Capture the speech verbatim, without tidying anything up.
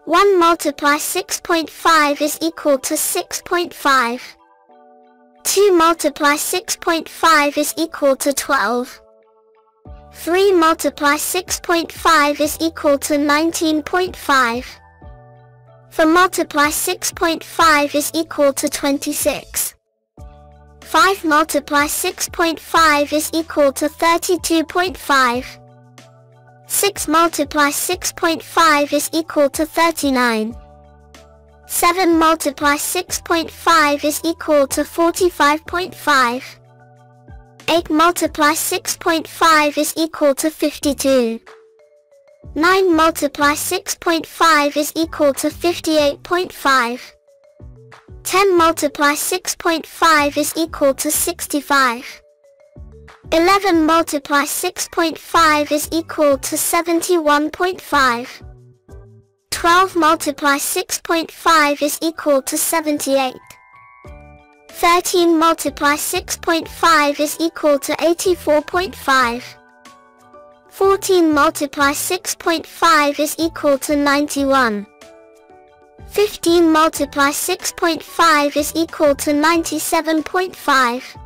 one multiply six point five is equal to six point five. two multiply six point five is equal to twelve. three multiply six point five is equal to nineteen point five. four multiply six point five is equal to twenty-six. five multiply six point five is equal to thirty-two point five. six multiply six point five is equal to thirty-nine. seven multiply six point five is equal to forty-five point five. eight multiply six point five is equal to fifty-two. nine multiply six point five is equal to fifty-eight point five. ten multiply six point five is equal to sixty-five. eleven multiply six point five is equal to seventy-one point five. twelve multiply six point five is equal to seventy-eight. thirteen multiply six point five is equal to eighty-four point five. fourteen multiply six point five is equal to ninety-one. fifteen multiply six point five is equal to ninety-seven point five.